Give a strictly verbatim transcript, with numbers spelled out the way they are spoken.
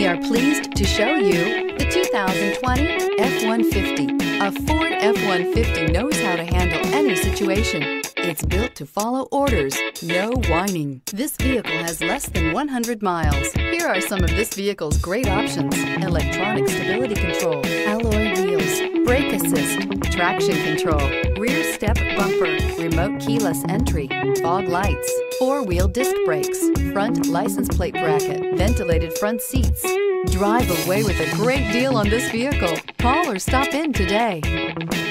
We are pleased to show you the two thousand twenty F one fifty. A Ford F one fifty knows how to handle any situation. It's built to follow orders, no whining. This vehicle has less than one hundred miles. Here are some of this vehicle's great options: electronic stability control, alloy wheels, brake assist, traction control, rear step bumper, remote keyless entry, fog lights, four-wheel disc brakes, front license plate bracket, ventilated front seats. Drive away with a great deal on this vehicle. Call or stop in today.